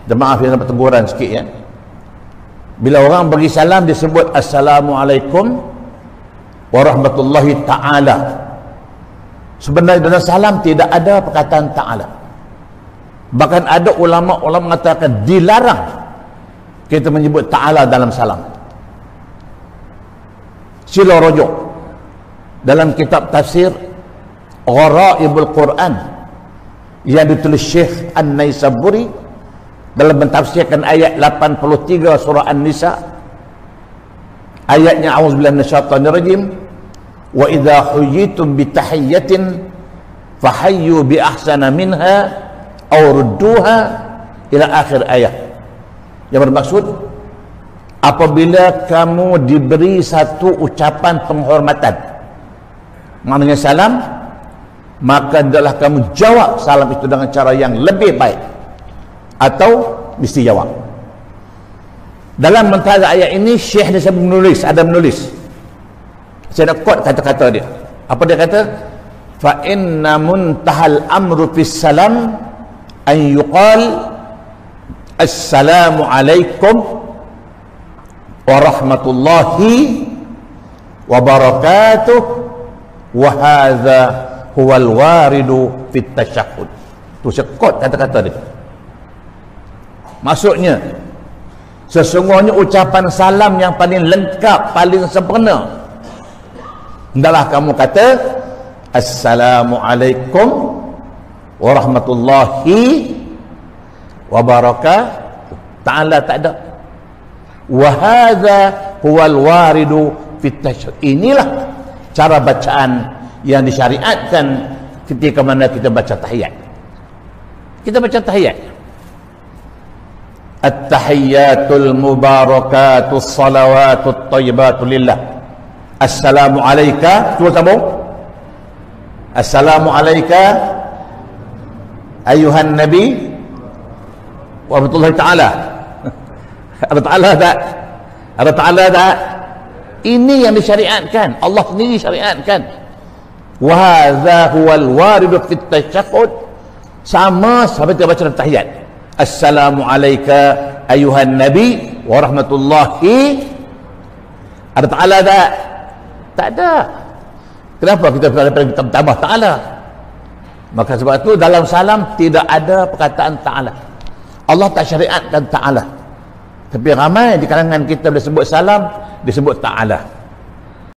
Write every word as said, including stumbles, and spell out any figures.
Jemaah yang dapat teguran sikit ya. Bila orang bagi salam disebut Assalamualaikum warahmatullahi ta'ala. Sebenarnya dalam salam tidak ada perkataan ta'ala. Bahkan ada ulama-ulama mengatakan dilarang kita menyebut ta'ala dalam salam. Sila rujuk dalam kitab tafsir Gharaibul Quran yang ditulis Syekh An-Naisaburi dalam mentafsirkan ayat lapan puluh tiga surah An-Nisa, ayatnya a'udzubillahi minasyaitonir rajim, wa idza huyitum bi tahiyyatin fahayyu bi ahsana minha aw rudduha, ila akhir ayat. Yang bermaksud, apabila kamu diberi satu ucapan penghormatan, maknanya salam, maka adalah kamu jawab salam itu dengan cara yang lebih baik, atau mesti jawab. Dalam mentazah ayat ini Syekh dia sebut menulis, ada menulis. Saya nak quote kata-kata dia. Apa dia kata? Fa inna muntahal amru fis salam an yuqal assalamu alaikum warahmatullahi wabarakatuh wa hadza huwal waridu fit tasyahhud. Tu sekot kata-kata dia. Maksudnya, sesungguhnya ucapan salam yang paling lengkap, paling sempurna, hendaklah kamu kata Assalamualaikum warahmatullahi wabarakatuh. Ta'ala tak ada. Wa hadza huwal waridu fit tasyahhud. Inilah cara bacaan yang disyariatkan ketika mana kita baca tahiyat. Kita baca tahiyat. At-tahiyyatul mubarakatus salawatut thayyibatu lillah. Assalamu alayka. Cuba sambung. Assalamu alayka ayuhan nabi wa rahmatullahi ta'ala. Ada ta'ala tak? Ada ta'ala tak? Ini yang disyariatkan. Allah sendiri syariatkan. Wa hadza huwal waridu fit tasyahhud. Sama sampai kita baca tahiyat. Assalamu alayka ayuhan nabi wa rahmatullahi. Ada ta'ala tak? Tak ada. Kenapa kita kita tambah ta'ala? Maka sebab itu dalam salam tidak ada perkataan ta'ala. Allah tak syariatkan ta'ala. Tapi ramai di kalangan kita bila sebut salam disebut ta'ala.